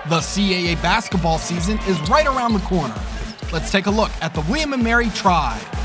The CAA basketball season is right around the corner. Let's take a look at the William & Mary Tribe.